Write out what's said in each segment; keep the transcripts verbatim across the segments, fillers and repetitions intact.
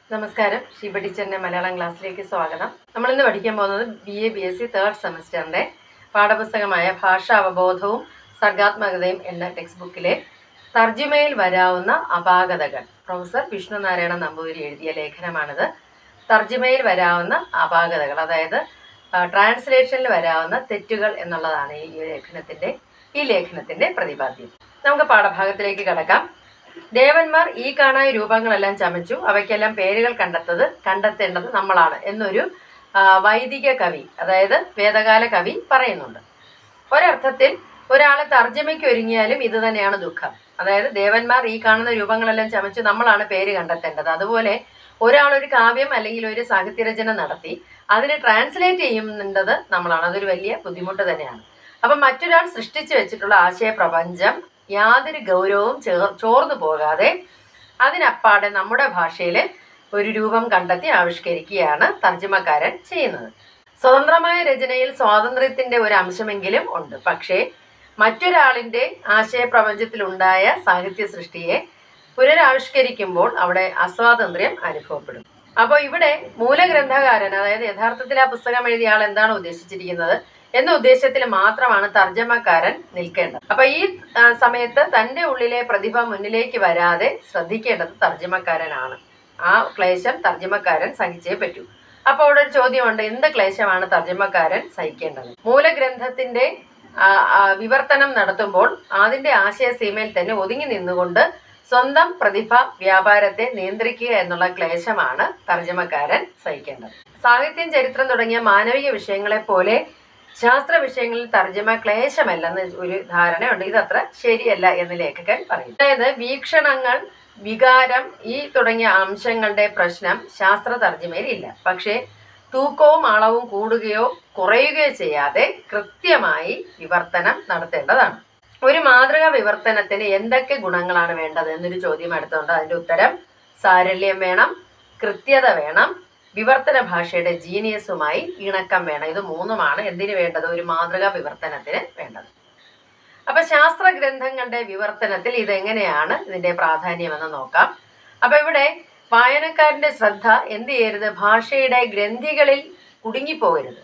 നമസ്കാരം. ഷീബ ടീച്ചറിന്റെ മലയാളം ക്ലാസ്സിലേക്ക് സ്വാഗതം. നമ്മൾ ഇന്ന് പഠിക്കാൻ പോകുന്നത് B A B S C third സെമസ്റ്ററിന്റെ പാഠപുസ്തകമായ ഭാഷാ അവബോധവും സർഗാത്മകതയും എന്ന ടെക്സ്റ്റ് ബുക്കിലെ തർജ്ജിമയിൽ വരാവുന്ന അപാകതകൾ, പ്രൊഫസർ വിഷ്ണു നാരായണ നമ്പൂതിരി എഴുതിയ ലേഖനമാണിത്. തർജ്ജിമയിൽ വരാവുന്ന അപാകതകൾ, അതായത് ട്രാൻസ്ലേഷനിൽ വരാവുന്ന തെറ്റുകൾ എന്നുള്ളതാണ് ഈ ലേഖനത്തിന്റെ ഈ ലേഖനത്തിന്റെ പ്രതിപാദ്യം. നമുക്ക് പാഠഭാഗത്തിലേക്ക് കടക്കാം. ദേവന്മാർ ഈ കാണായ രൂപങ്ങളെല്ലാം ചമച്ചു, അവയ്ക്കെല്ലാം പേരുകൾ കണ്ടെത്തത് കണ്ടെത്തേണ്ടത് നമ്മളാണ് എന്നൊരു വൈദിക കവി, അതായത് വേദകാല കവി പറയുന്നുണ്ട്. ഒരർത്ഥത്തിൽ ഒരാളെ തർജ്ജമയ്ക്ക് ഒരുങ്ങിയാലും ഇത് തന്നെയാണ് ദുഃഖം. അതായത് ദേവന്മാർ ഈ കാണുന്ന രൂപങ്ങളെല്ലാം ചമച്ചു, നമ്മളാണ് പേര് കണ്ടെത്തേണ്ടത്. അതുപോലെ ഒരാളൊരു കാവ്യം അല്ലെങ്കിൽ ഒരു സാഹിത്യരചന നടത്തി അതിനെ ട്രാൻസ്ലേറ്റ് ചെയ്യുന്നത് നമ്മളാണ്. അതൊരു വലിയ ബുദ്ധിമുട്ട് തന്നെയാണ്. അപ്പം മറ്റൊരാൾ സൃഷ്ടിച്ചു വെച്ചിട്ടുള്ള ആശയ പ്രപഞ്ചം യാതൊരു ഗൗരവവും ചേർ ചോർന്നു പോകാതെ അതിനപ്പാടെ നമ്മുടെ ഭാഷയിൽ ഒരു രൂപം കണ്ടെത്തി ആവിഷ്കരിക്കുകയാണ് തർജ്ജിമക്കാരൻ ചെയ്യുന്നത്. സ്വതന്ത്രമായ രചനയിൽ സ്വാതന്ത്ര്യത്തിന്റെ ഒരു അംശമെങ്കിലും ഉണ്ട്. പക്ഷേ മറ്റൊരാളിൻ്റെ ആശയപ്രപഞ്ചത്തിലുണ്ടായ സാഹിത്യ സൃഷ്ടിയെ പുനരാവിഷ്കരിക്കുമ്പോൾ അവിടെ അസ്വാതന്ത്ര്യം അനുഭവപ്പെടും. അപ്പോൾ ഇവിടെ മൂലഗ്രന്ഥകാരൻ, അതായത് യഥാർത്ഥത്തിൽ ആ പുസ്തകം എഴുതിയ ആൾ എന്താണ് ഉദ്ദേശിച്ചിരിക്കുന്നത് എന്ന ഉദ്ദേശത്തിൽ മാത്രമാണ് തർജ്ജമക്കാരൻ നിൽക്കേണ്ടത്. അപ്പൊ ഈ സമയത്ത് തൻ്റെ ഉള്ളിലെ പ്രതിഭ മുന്നിലേക്ക് വരാതെ ശ്രദ്ധിക്കേണ്ടത് തർജ്ജമക്കാരനാണ്. ആ ക്ലേശം തർജ്ജമക്കാരൻ സഹിച്ചേ പറ്റൂ. അപ്പൊ അവിടെ ഒരു ചോദ്യമുണ്ട്, എന്ത് ക്ലേശമാണ് തർജ്ജമക്കാരൻ സഹിക്കേണ്ടത്? മൂലഗ്രന്ഥത്തിന്റെ വിവർത്തനം നടത്തുമ്പോൾ അതിന്റെ ആശയ സീമയിൽ തന്നെ ഒതുങ്ങി നിന്നുകൊണ്ട് സ്വന്തം പ്രതിഭ വ്യാപാരത്തെ നിയന്ത്രിക്കുക എന്നുള്ള ക്ലേശമാണ് തർജ്ജമക്കാരൻ സഹിക്കേണ്ടത്. സാഹിത്യം, ചരിത്രം തുടങ്ങിയ മാനവിക വിഷയങ്ങളെ പോലെ ശാസ്ത്ര വിഷയങ്ങളിൽ തർജ്ജമ ക്ലേശമല്ലെന്ന് ഒരു ധാരണയുണ്ട്. ഇതത്ര ശരിയല്ല എന്ന് ലേഖകൻ പറയും. അതായത് വീക്ഷണങ്ങൾ, വികാരം ഈ തുടങ്ങിയ അംശങ്ങളുടെ പ്രശ്നം ശാസ്ത്ര തർജ്ജമയിൽ ഇല്ല. പക്ഷേ തൂക്കവും അളവും കൂടുകയോ കുറയുകയോ ചെയ്യാതെ കൃത്യമായി വിവർത്തനം നടത്തേണ്ടതാണ്. ഒരു മാതൃകാ വിവർത്തനത്തിന് എന്തൊക്കെ ഗുണങ്ങളാണ് വേണ്ടത് എന്നൊരു ചോദ്യം എടുത്തുകൊണ്ട് അതിൻ്റെ ഉത്തരം സാരല്യം വേണം, കൃത്യത വേണം, വിവർത്തന ഭാഷയുടെ ജീനിയസുമായി ഇണക്കം വേണം. ഇത് മൂന്നുമാണ് എന്തിനു വേണ്ടത്? ഒരു മാതൃകാ വിവർത്തനത്തിന് വേണ്ടത്. അപ്പൊ ശാസ്ത്ര ഗ്രന്ഥങ്ങളുടെ വിവർത്തനത്തിൽ ഇതെങ്ങനെയാണ് ഇതിന്റെ പ്രാധാന്യമെന്ന് നോക്കാം. അപ്പൊ ഇവിടെ വായനക്കാരന്റെ ശ്രദ്ധ എന്ത് ചെയ്യരുത്? ഭാഷയുടെ ഗ്രന്ഥികളിൽ കുടുങ്ങിപ്പോകരുത്.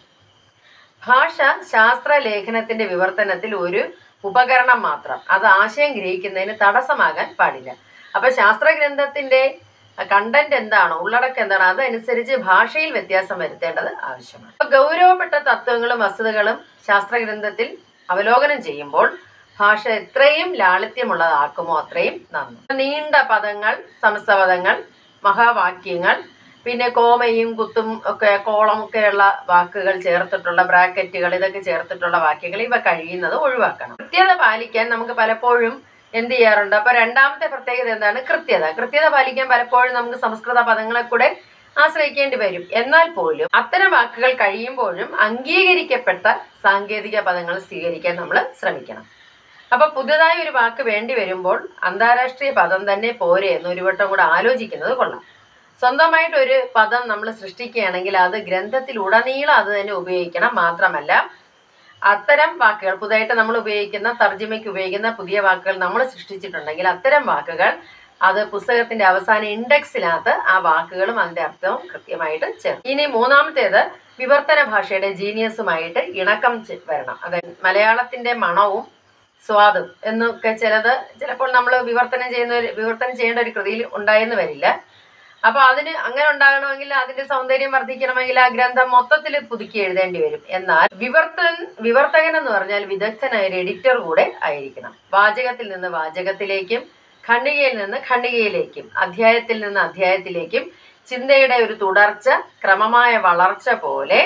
ഭാഷ ശാസ്ത്ര ലേഖനത്തിന്റെ വിവർത്തനത്തിൽ ഒരു ഉപകരണം മാത്രം, അത് ആശയം ഗ്രഹിക്കുന്നതിന് തടസ്സമാകാൻ പാടില്ല. അപ്പൊ ശാസ്ത്ര ഗ്രന്ഥത്തിന്റെ കണ്ടന്റ് എന്താണോ, ഉള്ളടക്കം എന്താണോ, അതനുസരിച്ച് ഭാഷയിൽ വ്യത്യാസം വരുത്തേണ്ടത് ആവശ്യമാണ്. അപ്പൊ ഗൗരവപ്പെട്ട തത്വങ്ങളും വസ്തുതകളും ശാസ്ത്രഗ്രന്ഥത്തിൽ അവലോകനം ചെയ്യുമ്പോൾ ഭാഷ എത്രയും ലാളിത്യമുള്ളതാക്കുമോ അത്രയും നന്ന്. നീണ്ട പദങ്ങൾ, സമസ്തപദങ്ങൾ, മഹാവാക്യങ്ങൾ, പിന്നെ കോമയും കുത്തും ഒക്കെ കോളം ഒക്കെയുള്ള വാക്കുകൾ ചേർത്തിട്ടുള്ള ബ്രാക്കറ്റുകൾ, ഇതൊക്കെ ചേർത്തിട്ടുള്ള വാക്യങ്ങൾ ഇവ കഴിയുന്നത് ഒഴിവാക്കണം. കൃത്യത പാലിക്കാൻ നമുക്ക് പലപ്പോഴും എന്ത് ചെയ്യാറുണ്ട്? അപ്പൊ രണ്ടാമത്തെ പ്രത്യേകത എന്താണ്? കൃത്യത. കൃത്യത പാലിക്കാൻ പലപ്പോഴും നമുക്ക് സംസ്കൃത പദങ്ങളെ കൂടെ ആശ്രയിക്കേണ്ടി വരും. എന്നാൽ പോലും അത്തരം വാക്കുകൾ കഴിയുമ്പോഴും അംഗീകരിക്കപ്പെട്ട സാങ്കേതിക പദങ്ങൾ സ്വീകരിക്കാൻ നമ്മൾ ശ്രമിക്കണം. അപ്പൊ പുതുതായി ഒരു വാക്ക് വേണ്ടി വരുമ്പോൾ അന്താരാഷ്ട്രീയ പദം തന്നെ പോരെ എന്ന് ഒരു വട്ടം കൂടെ ആലോചിക്കുന്നത് കൊള്ളാം. സ്വന്തമായിട്ട് ഒരു പദം നമ്മൾ സൃഷ്ടിക്കുകയാണെങ്കിൽ അത് ഗ്രന്ഥത്തിൽ ഉടനീളം അത് തന്നെ ഉപയോഗിക്കണം. മാത്രമല്ല അത്തരം വാക്കുകൾ, പുതുതായിട്ട് നമ്മൾ ഉപയോഗിക്കുന്ന തർജ്ജിമയ്ക്ക് ഉപയോഗിക്കുന്ന പുതിയ വാക്കുകൾ നമ്മൾ സൃഷ്ടിച്ചിട്ടുണ്ടെങ്കിൽ അത്തരം വാക്കുകൾ അത് പുസ്തകത്തിന്റെ അവസാന ഇൻഡെക്സിനകത്ത് ആ വാക്കുകളും അതിന്റെ അർത്ഥവും കൃത്യമായിട്ട് ചേർക്കും. ഇനി മൂന്നാമത്തേത് വിവർത്തന ഭാഷയുടെ ജീനിയസുമായിട്ട് ഇണക്കം വരണം. അതായത് മലയാളത്തിന്റെ മണവും സ്വാദും എന്നൊക്കെ ചിലത് ചിലപ്പോൾ നമ്മൾ വിവർത്തനം ചെയ്യുന്ന വിവർത്തനം ചെയ്യേണ്ട ഒരു കൃതിയിൽ ഉണ്ടായെന്ന് വരില്ല. അപ്പൊ അതിന് അങ്ങനെ ഉണ്ടാകണമെങ്കിൽ അതിന്റെ സൗന്ദര്യം വർദ്ധിക്കണമെങ്കിൽ ആ ഗ്രന്ഥം മൊത്തത്തിൽ പുതുക്കി എഴുതേണ്ടി വരും. എന്നാൽ വിവർത്തൻ വിവർത്തകൻ എന്ന് പറഞ്ഞാൽ വിദഗ്ധനായ ഒരു എഡിറ്റർ കൂടെ ആയിരിക്കണം. വാചകത്തിൽ നിന്ന് വാചകത്തിലേക്കും ഖണ്ഡികയിൽ നിന്ന് ഖണ്ഡികയിലേക്കും അധ്യായത്തിൽ നിന്ന് അധ്യായത്തിലേക്കും ചിന്തയുടെ ഒരു തുടർച്ച, ക്രമമായ വളർച്ച പോലെ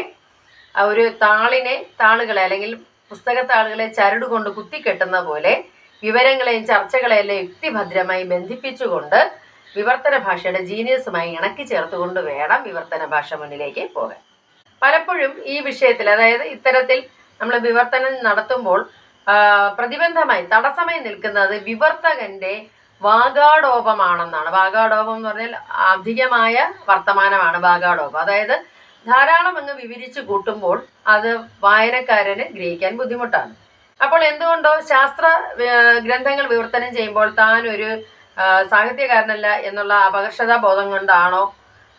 ഒരു താളിനെ താളുകളെ അല്ലെങ്കിൽ പുസ്തകത്താളുകളെ ചരടുകൊണ്ട് കുത്തിക്കെട്ടുന്ന പോലെ വിവരങ്ങളെയും ചർച്ചകളെയെല്ലാം യുക്തിഭദ്രമായി ബന്ധിപ്പിച്ചുകൊണ്ട് വിവർത്തന ഭാഷയുടെ ജീനിയസുമായി ഇണക്കി ചേർത്തുകൊണ്ട് വേണം വിവർത്തന ഭാഷ മുന്നിലേക്ക് പോകാൻ. പലപ്പോഴും ഈ വിഷയത്തിൽ, അതായത് ഇത്തരത്തിൽ നമ്മൾ വിവർത്തനം നടത്തുമ്പോൾ പ്രതിബന്ധമായി തടസ്സമായി നിൽക്കുന്നത് വിവർത്തകന്റെ വാഗാടോപമാണെന്നാണ്. വാഗാടോപം എന്ന് പറഞ്ഞാൽ അധികമായ വർത്തമാനമാണ് വാഗാടോപം. അതായത് ധാരാളം അങ്ങ് വിവരിച്ചു കൂട്ടുമ്പോൾ അത് വായനക്കാരന് ഗ്രഹിക്കാൻ ബുദ്ധിമുട്ടാണ്. അപ്പോൾ എന്തുകൊണ്ടോ ശാസ്ത്ര ഗ്രന്ഥങ്ങൾ വിവർത്തനം ചെയ്യുമ്പോൾ താൻ ഒരു സാഹിത്യകാരനല്ല എന്നുള്ള അപകർഷതാ ബോധം കൊണ്ടാണോ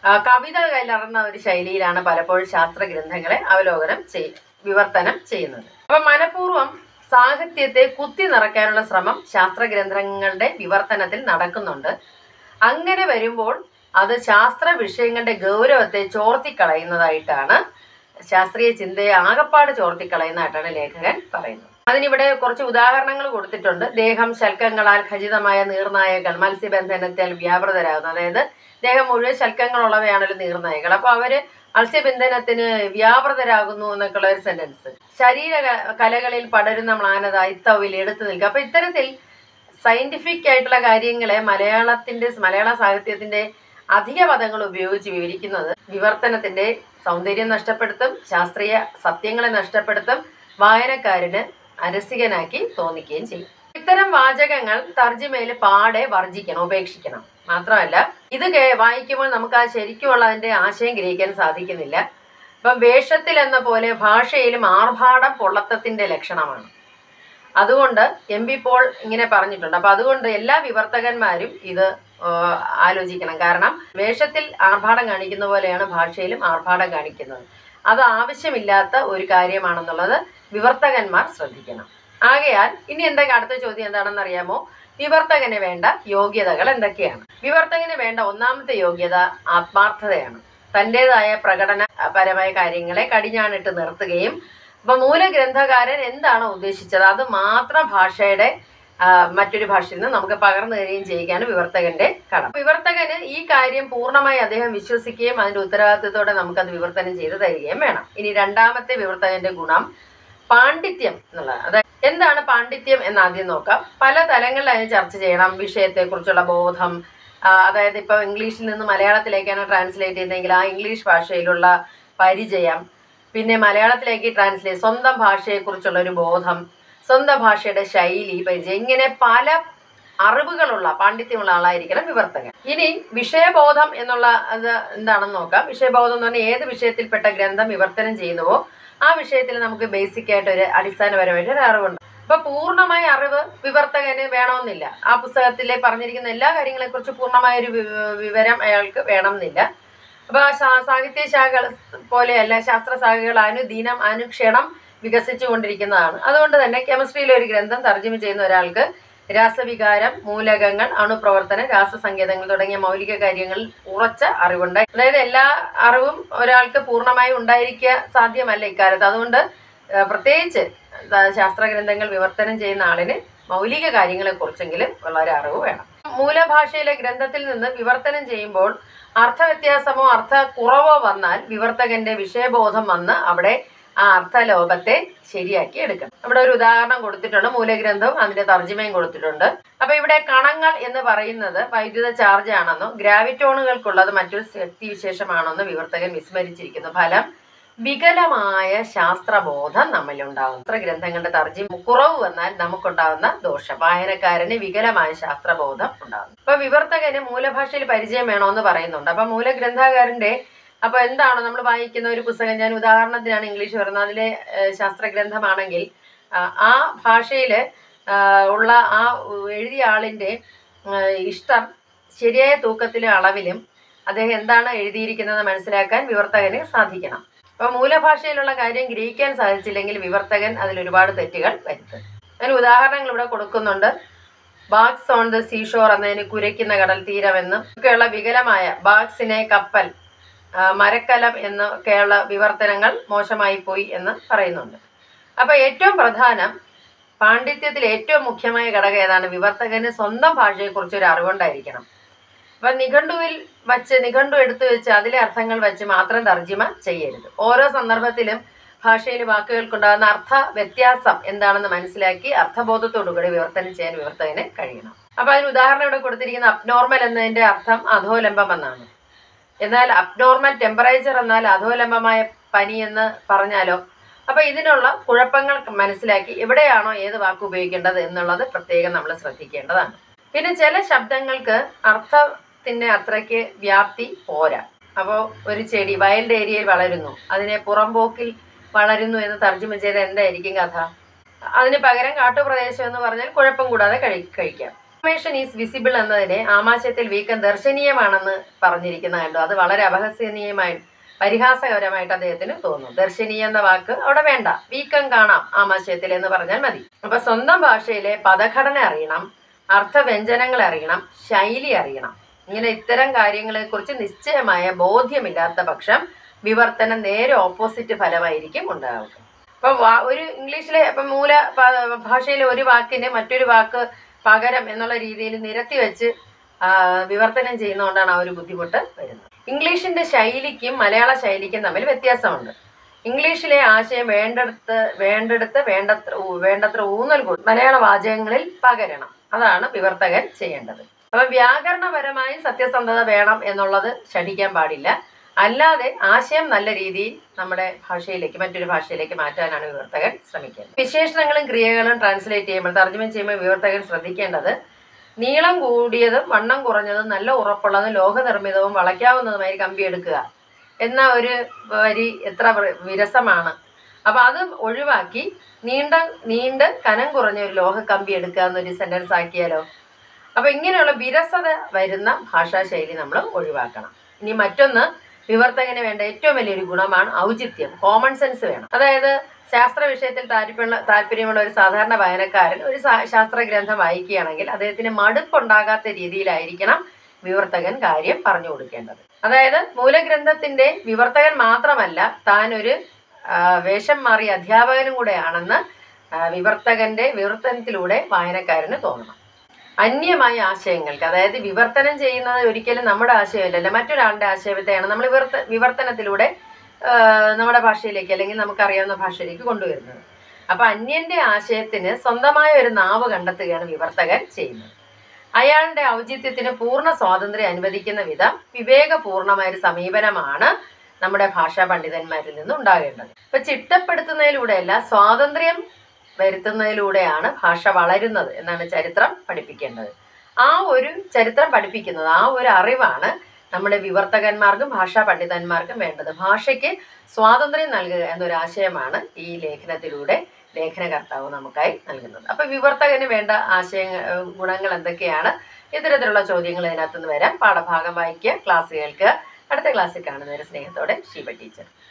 കവിത കലർന്ന ഒരു ശൈലിയിലാണ് പലപ്പോഴും ശാസ്ത്ര ഗ്രന്ഥങ്ങളെ അവലോകനം ചെയ് വിവർത്തനം ചെയ്യുന്നത്. അപ്പൊ മനഃപൂർവ്വം സാഹിത്യത്തെ കുത്തി നിറയ്ക്കാനുള്ള ശ്രമം ശാസ്ത്ര ഗ്രന്ഥങ്ങളുടെ വിവർത്തനത്തിൽ നടക്കുന്നുണ്ട്. അങ്ങനെ വരുമ്പോൾ അത് ശാസ്ത്ര വിഷയങ്ങളുടെ ഗൗരവത്തെ ചോർത്തിക്കളയുന്നതായിട്ടാണ്, ശാസ്ത്രീയ ചിന്തയെ ആകപ്പാട് ചോർത്തിക്കളയുന്നതായിട്ടാണ് ലേഖകൻ പറയുന്നത്. അതിനിവിടെ കുറച്ച് ഉദാഹരണങ്ങൾ കൊടുത്തിട്ടുണ്ട്. ദേഹം ശൽക്കങ്ങളാൽ ഖചിതമായ നീർനായകൾ മത്സ്യബന്ധനത്തിൽ വ്യാപൃതരാകുന്നു. അതായത് ദേഹം മുഴുവൻ ശൽക്കങ്ങളുള്ളവയാണല്ലോ നീർനായകൾ. അപ്പൊ അവര് മത്സ്യബന്ധനത്തിന് വ്യാപൃതരാകുന്നു എന്നൊക്കെയുള്ള ഒരു സെന്റൻസ്. ശരീര കലകളിൽ പടരുന്ന മ്ലാനത ഇത്തവിൽ എടുത്തു നിൽക്കുക. അപ്പൊ ഇത്തരത്തിൽ സയന്റിഫിക് ആയിട്ടുള്ള കാര്യങ്ങളെ മലയാളത്തിന്റെ മലയാള സാഹിത്യത്തിന്റെ അധിക പദങ്ങൾ ഉപയോഗിച്ച് വിവരിക്കുന്നത് വിവർത്തനത്തിന്റെ സൗന്ദര്യം നഷ്ടപ്പെടുത്തും, ശാസ്ത്രീയ സത്യങ്ങളെ നഷ്ടപ്പെടുത്തും, വായനക്കാരന് അരസികനാക്കി തോന്നിക്കുകയും ചെയ്യും. ഇത്തരം വാചകങ്ങൾ തർജിമയിൽ പാടെ വർജിക്കണം, ഉപേക്ഷിക്കണം. മാത്രമല്ല ഇത് വായിക്കുമ്പോൾ നമുക്ക് ആ ശരിക്കുമുള്ള അതിന്റെ ആശയം ഗ്രഹിക്കാൻ സാധിക്കുന്നില്ല. ഇപ്പം വേഷത്തിൽ എന്ന പോലെ ഭാഷയിലും ആർഭാടം പൊള്ളത്തത്തിന്റെ ലക്ഷണമാണ്. അതുകൊണ്ട് എം ബി പോൾ ഇങ്ങനെ പറഞ്ഞിട്ടുണ്ട്. അപ്പൊ അതുകൊണ്ട് എല്ലാ വിവർത്തകന്മാരും ഇത് ആലോചിക്കണം. കാരണം വേഷത്തിൽ ആർഭാടം കാണിക്കുന്ന പോലെയാണ് ഭാഷയിലും ആർഭാടം കാണിക്കുന്നത്. അത് ആവശ്യമില്ലാത്ത ഒരു കാര്യമാണെന്നുള്ളത് വിവർത്തകന്മാർ ശ്രദ്ധിക്കണം. ആകയാൽ ഇനി എന്തൊക്കെ അടുത്ത ചോദ്യം എന്താണെന്ന് അറിയാമോ? വിവർത്തകന് വേണ്ട യോഗ്യതകൾ എന്തൊക്കെയാണ്? വിവർത്തകന് വേണ്ട ഒന്നാമത്തെ യോഗ്യത ആത്മാർത്ഥതയാണ്. തൻ്റെതായ പ്രകടനപരമായ കാര്യങ്ങളെ കടിഞ്ഞാണിട്ട് നിർത്തുകയും അപ്പൊ മൂലഗ്രന്ഥകാരൻ എന്താണോ ഉദ്ദേശിച്ചത് അത് മാത്രം ഭാഷയുടെ മറ്റൊരു ഭാഷയിൽ നിന്ന് നമുക്ക് പകർന്നു തരികയും ചെയ്യിക്കാണ് വിവർത്തകന്റെ കടമ. വിവർത്തകന് ഈ കാര്യം പൂർണ്ണമായി അദ്ദേഹം വിശ്വസിക്കുകയും അതിന്റെ ഉത്തരവാദിത്വത്തോടെ നമുക്കത് വിവർത്തനം ചെയ്ത് തരികയും വേണം. ഇനി രണ്ടാമത്തെ വിവർത്തകന്റെ ഗുണം പാണ്ഡിത്യം എന്നുള്ളത്. അതായത് എന്താണ് പാണ്ഡിത്യം എന്ന് ആദ്യം നോക്കാം. പല തലങ്ങളിൽ അതിന് ചർച്ച ചെയ്യണം. വിഷയത്തെക്കുറിച്ചുള്ള ബോധം, അതായത് ഇപ്പൊ ഇംഗ്ലീഷിൽ നിന്ന് മലയാളത്തിലേക്കാണ് ട്രാൻസ്ലേറ്റ് ചെയ്യുന്നതെങ്കിൽ ആ ഇംഗ്ലീഷ് ഭാഷയിലുള്ള പരിചയം, പിന്നെ മലയാളത്തിലേക്ക് ട്രാൻസ്ലേറ്റ് സ്വന്തം ഭാഷയെക്കുറിച്ചുള്ള ഒരു ബോധം, സ്വന്തം ഭാഷയുടെ ശൈലി പരിചയം, ഇങ്ങനെ പല അറിവുകളുള്ള പാണ്ഡിത്യമുള്ള ആളായിരിക്കണം വിവർത്തകൻ. ഇനി വിഷയബോധം എന്നുള്ള അത് എന്താണെന്ന് നോക്കാം. വിഷയബോധം എന്ന് പറഞ്ഞാൽ ഏത് വിഷയത്തിൽപ്പെട്ട ഗ്രന്ഥം വിവർത്തനം ചെയ്യുന്നുവോ ആ വിഷയത്തിൽ നമുക്ക് ബേസിക് ആയിട്ട് ഒരു അടിസ്ഥാനപരമായിട്ട് ഒരു അറിവുണ്ട്. അപ്പൊ പൂർണ്ണമായ അറിവ് വിവർത്തകന് വേണമെന്നില്ല. ആ പുസ്തകത്തിലെ പറഞ്ഞിരിക്കുന്ന എല്ലാ കാര്യങ്ങളെ കുറിച്ച് പൂർണ്ണമായൊരു വിവരം അയാൾക്ക് വേണമെന്നില്ല. അപ്പൊ സാഹിത്യ ശാഖകൾ പോലെയല്ല, ശാസ്ത്ര ശാഖകൾ അനുദിനം അനുക്ഷണം വികസിച്ചു കൊണ്ടിരിക്കുന്നതാണ്. അതുകൊണ്ട് തന്നെ കെമിസ്ട്രിയിലെ ഒരു ഗ്രന്ഥം തർജ്ജമ ചെയ്യുന്ന ഒരാൾക്ക് രാസവികാരം, മൂലകങ്ങൾ, അണുപ്രവർത്തനം, രാസസങ്കേതങ്ങൾ തുടങ്ങിയ മൗലിക കാര്യങ്ങളിൽ ഉറച്ച അറിവുണ്ടായി. അതായത് എല്ലാ അറിവും ഒരാൾക്ക് പൂർണ്ണമായി ഉണ്ടായിരിക്കുക സാധ്യമല്ല ഇക്കാലത്ത്. അതുകൊണ്ട് പ്രത്യേകിച്ച് ശാസ്ത്ര ഗ്രന്ഥങ്ങൾ വിവർത്തനം ചെയ്യുന്ന ആളിന് മൗലിക കാര്യങ്ങളെ കുറിച്ചെങ്കിലും ഉള്ള ഒരു അറിവ് വേണം. മൂലഭാഷയിലെ ഗ്രന്ഥത്തിൽ നിന്ന് വിവർത്തനം ചെയ്യുമ്പോൾ അർത്ഥവ്യത്യാസമോ അർത്ഥ കുറവോ വന്നാൽ വിവർത്തകന്റെ വിഷയബോധം വന്ന് അവിടെ ആ അർത്ഥലോപത്തെ ശരിയാക്കി എടുക്കണം. ഇവിടെ ഒരു ഉദാഹരണം കൊടുത്തിട്ടുണ്ട്. മൂലഗ്രന്ഥവും അതിന്റെ തർജ്ജിമയും കൊടുത്തിട്ടുണ്ട്. അപ്പൊ ഇവിടെ കണങ്ങൾ എന്ന് പറയുന്നത് വൈദ്യുത ചാർജ് ആണെന്നോ ഗ്രാവിറ്റോണുകൾക്കുള്ളത് മറ്റൊരു ശക്തിവിശേഷമാണെന്നോ വിവർത്തകൻ വിസ്മരിച്ചിരിക്കുന്നു. ഫലം വികലമായ ശാസ്ത്രബോധം നമ്മിലുണ്ടാകും. ശാസ്ത്ര ഗ്രന്ഥങ്ങളുടെ തർജ്ജിമ കുറവ് വന്നാൽ നമുക്കുണ്ടാകുന്ന ദോഷം, വായനക്കാരന് വികലമായ ശാസ്ത്രബോധം ഉണ്ടാകും. അപ്പൊ വിവർത്തകന് മൂലഭാഷയിൽ പരിചയം വേണമെന്ന് പറയുന്നുണ്ട്. അപ്പൊ മൂലഗ്രന്ഥകാരന്റെ അപ്പൊ എന്താണോ നമ്മൾ വായിക്കുന്ന ഒരു പുസ്തകം, ഞാൻ ഉദാഹരണത്തിനാണ് ഇംഗ്ലീഷ് പറയുന്നത്, അതിലെ ശാസ്ത്ര ഗ്രന്ഥമാണെങ്കിൽ ആ ഭാഷയില് ഉള്ള ആ എഴുതിയ ആളിന്റെ ഇഷ്ടം ശരിയായ തൂക്കത്തിലും അളവിലും അദ്ദേഹം എന്താണ് എഴുതിയിരിക്കുന്നത് മനസ്സിലാക്കാൻ വിവർത്തകന് സാധിക്കണം. അപ്പൊ മൂലഭാഷയിലുള്ള കാര്യം ഗ്രഹിക്കാൻ സാധിച്ചില്ലെങ്കിൽ വിവർത്തകൻ അതിൽ ഒരുപാട് തെറ്റുകൾ വരുത്തും. അതിന് ഉദാഹരണങ്ങൾ ഇവിടെ കൊടുക്കുന്നുണ്ട്. ബാഗ്സ് ഓൺ ദ സീഷോർ എന്നതിന് കുരയ്ക്കുന്ന കടൽ തീരമെന്നും ഒക്കെയുള്ള വികലമായ ബാഗ്സിനെ കപ്പൽ, മരക്കലം എന്നൊക്കെയുള്ള വിവർത്തനങ്ങൾ മോശമായി പോയി എന്ന് പറയുന്നുണ്ട്. അപ്പൊ ഏറ്റവും പ്രധാനം പാണ്ഡിത്യത്തിൽ ഏറ്റവും മുഖ്യമായ ഘടകം ഏതാണ്? വിവർത്തകന് സ്വന്തം ഭാഷയെക്കുറിച്ച് ഒരു അറിവുണ്ടായിരിക്കണം. അപ്പൊ നിഘണ്ടുവിൽ വച്ച് നിഘണ്ടു എടുത്തു വെച്ച് അതിലെ അർത്ഥങ്ങൾ വെച്ച് മാത്രം തർജ്ജിമ ചെയ്യരുത്. ഓരോ സന്ദർഭത്തിലും ഭാഷയിൽ വാക്കുകൾക്കുണ്ടാകുന്ന അർത്ഥ വ്യത്യാസം എന്താണെന്ന് മനസ്സിലാക്കി അർത്ഥബോധത്തോടുകൂടി വിവർത്തനം ചെയ്യാൻ വിവർത്തകന് കഴിയണം. അപ്പൊ അതിന് ഉദാഹരണം ഇവിടെ കൊടുത്തിരിക്കുന്ന അബ്നോർമൽ എന്നതിന്റെ അർത്ഥം അധോലംബം എന്നാണ്. എന്നാൽ അബ്നോർമൽ ടെമ്പറേച്ചർ എന്നാൽ അധോലംബമായ പനി എന്ന് പറഞ്ഞാലോ? അപ്പൊ ഇതിനുള്ള കുഴപ്പങ്ങൾ മനസ്സിലാക്കി എവിടെയാണോ ഏത് വാക്ക് ഉപയോഗിക്കേണ്ടത് എന്നുള്ളത് പ്രത്യേകം നമ്മൾ ശ്രദ്ധിക്കേണ്ടതാണ്. പിന്നെ ചില ശബ്ദങ്ങൾക്ക് അർത്ഥത്തിന്റെ അത്രയ്ക്ക് വ്യാപ്തി പോരാ. അപ്പോൾ ഒരു ചെടി വയൽഡ് ഏരിയയിൽ വളരുന്നു, അതിനെ പുറംപോക്കിൽ വളരുന്നു എന്ന് തർജ്ജമ ചെയ്ത് എന്തായിരിക്കും കഥ? അതിന് പകരം കാട്ടുപ്രദേശം എന്ന് പറഞ്ഞാൽ കുഴപ്പം കൂടാതെ കഴി കഴിക്കാം ട്രാൻസ്ഫോർമേഷൻ ഈസ് വിസിബിൾ എന്നതിനെ ആമാശയത്തിൽ വീക്കം ദർശനീയമാണെന്ന് പറഞ്ഞിരിക്കുന്ന കണ്ടു. അത് വളരെ അപഹസനീയമായി പരിഹാസകരമായിട്ട് അദ്ദേഹത്തിന് തോന്നുന്നു. ദർശനീയ എന്ന വാക്ക് അവിടെ വേണ്ട, വീക്കം കാണാം ആമാശയത്തിൽ എന്ന് പറഞ്ഞാൽ മതി. അപ്പൊ സ്വന്തം ഭാഷയിലെ പദഘടന അറിയണം, അർത്ഥവ്യഞ്ജനങ്ങൾ അറിയണം, ശൈലി അറിയണം. ഇങ്ങനെ ഇത്തരം കാര്യങ്ങളെ കുറിച്ച് നിശ്ചയമായ ബോധ്യമില്ലാത്ത പക്ഷം വിവർത്തനം നേരെ ഓപ്പോസിറ്റ് ഫലമായിരിക്കും ഉണ്ടാവുക. അപ്പൊ ഒരു ഇംഗ്ലീഷിലെ ഇപ്പം മൂല ഭാഷയിലെ ഒരു വാക്കിന് മറ്റൊരു വാക്ക് പകരം എന്നുള്ള രീതിയിൽ നിരത്തി വെച്ച് വിവർത്തനം ചെയ്യുന്നതുകൊണ്ടാണ് ആ ഒരു ബുദ്ധിമുട്ട് വരുന്നത്. ഇംഗ്ലീഷിന്റെ ശൈലിക്കും മലയാള ശൈലിക്കും തമ്മിൽ വ്യത്യാസമുണ്ട്. ഇംഗ്ലീഷിലെ ആശയം വേണ്ടടുത്ത് വേണ്ടെടുത്ത് വേണ്ടത്ര വേണ്ടത്ര ഊന്നൽ കൂടി മലയാള വാചകങ്ങളിൽ പകരണം. അതാണ് വിവർത്തകൻ ചെയ്യേണ്ടത്. അപ്പൊ വ്യാകരണപരമായി സത്യസന്ധത വേണം എന്നുള്ളത് ശഠിക്കാൻ പാടില്ല. അല്ലാതെ ആശയം നല്ല രീതിയിൽ നമ്മുടെ ഭാഷയിലേക്ക് മറ്റൊരു ഭാഷയിലേക്ക് മാറ്റാനാണ് വിവർത്തകൻ ശ്രമിക്കുന്നത്. വിശേഷണങ്ങളും ക്രിയകളും ട്രാൻസ്ലേറ്റ് ചെയ്യുമ്പോൾ തർജ്ജമ ചെയ്യുമ്പോൾ വിവർത്തകൻ ശ്രദ്ധിക്കേണ്ടത് നീളം കൂടിയതും വണ്ണം കുറഞ്ഞതും നല്ല ഉറപ്പുള്ളതും ലോഹനിർമ്മിതവും വളയ്ക്കാവുന്നതുമായി കമ്പി എടുക്കുക എന്ന ഒരു വരി എത്ര വിരസമാണ്. അപ്പൊ അത് ഒഴിവാക്കി നീണ്ട നീണ്ട് കനം കുറഞ്ഞ ഒരു ലോഹ കമ്പി എടുക്കുക എന്നൊരു സെന്റൻസ് ആക്കിയാലോ. അപ്പൊ ഇങ്ങനെയുള്ള വിരസത വരുന്ന ഭാഷാശൈലി നമ്മൾ ഒഴിവാക്കണം. ഇനി മറ്റൊന്ന്, വിവർത്തകന് വേണ്ട ഏറ്റവും വലിയൊരു ഗുണമാണ് ഔചിത്യം, കോമൺ സെൻസ് വേണം. അതായത് ശാസ്ത്ര വിഷയത്തിൽ താല്പര്യമുള്ള താല്പര്യമുള്ള ഒരു സാധാരണ വായനക്കാരൻ ഒരു ശാസ്ത്ര ഗ്രന്ഥം വായിക്കുകയാണെങ്കിൽ അദ്ദേഹത്തിന് മടുപ്പുണ്ടാകാത്ത രീതിയിലായിരിക്കണം വിവർത്തകൻ കാര്യം പറഞ്ഞു കൊടുക്കേണ്ടത്. അതായത് മൂലഗ്രന്ഥത്തിന്റെ വിവർത്തകൻ മാത്രമല്ല, താൻ ഒരു വേഷം മാറിയ അധ്യാപകനും കൂടെ ആണെന്ന് വിവർത്തകന്റെ വിവർത്തനത്തിലൂടെ വായനക്കാരന് തോന്നണം. അന്യമായ ആശയങ്ങൾക്ക്, അതായത് വിവർത്തനം ചെയ്യുന്നത് ഒരിക്കലും നമ്മുടെ ആശയമല്ലല്ലോ, മറ്റൊരാളുടെ ആശയത്തെയാണ് നമ്മൾ വിവർത്ത വിവർത്തനത്തിലൂടെ നമ്മുടെ ഭാഷയിലേക്ക് അല്ലെങ്കിൽ നമുക്കറിയാവുന്ന ഭാഷയിലേക്ക് കൊണ്ടുവരുന്നത്. അപ്പൊ അന്യന്റെ ആശയത്തിന് സ്വന്തമായ ഒരു നാവ് കണ്ടെത്തുകയാണ് വിവർത്തകൻ ചെയ്യുന്നത്. അയാളുടെ ഔചിത്യത്തിന് പൂർണ്ണ സ്വാതന്ത്ര്യം അനുവദിക്കുന്ന വിധം വിവേകപൂർണമായ ഒരു സമീപനമാണ് നമ്മുടെ ഭാഷാ പണ്ഡിതന്മാരിൽ നിന്ന് ഉണ്ടാകേണ്ടത്. ഇപ്പൊ ചിട്ടപ്പെടുത്തുന്നതിലൂടെയല്ല, സ്വാതന്ത്ര്യം വരുത്തുന്നതിലൂടെയാണ് ഭാഷ വളരുന്നത് എന്നാണ് ചരിത്രം പഠിപ്പിക്കേണ്ടത്. ആ ഒരു ചരിത്രം പഠിപ്പിക്കുന്നത്, ആ ഒരു അറിവാണ് നമ്മുടെ വിവർത്തകന്മാർക്കും ഭാഷാ പണ്ഡിതന്മാർക്കും വേണ്ടത്. ഭാഷയ്ക്ക് സ്വാതന്ത്ര്യം നൽകുക എന്നൊരാശയമാണ് ഈ ലേഖനത്തിലൂടെ ലേഖനകർത്താവ് നമുക്കായി നൽകുന്നത്. അപ്പൊ വിവർത്തകന് വേണ്ട ആശയ ഗുണങ്ങൾ എന്തൊക്കെയാണ്? ഇത്തരത്തിലുള്ള ചോദ്യങ്ങൾ ഇതിനകത്തുനിന്ന് വരാം. പാഠഭാഗം വായിക്കുക, ക്ലാസ് കേൾക്കുക. അടുത്ത ക്ലാസ്സിൽ കാണുന്നവരെ സ്നേഹത്തോടെ ഷീബ ടീച്ചർ.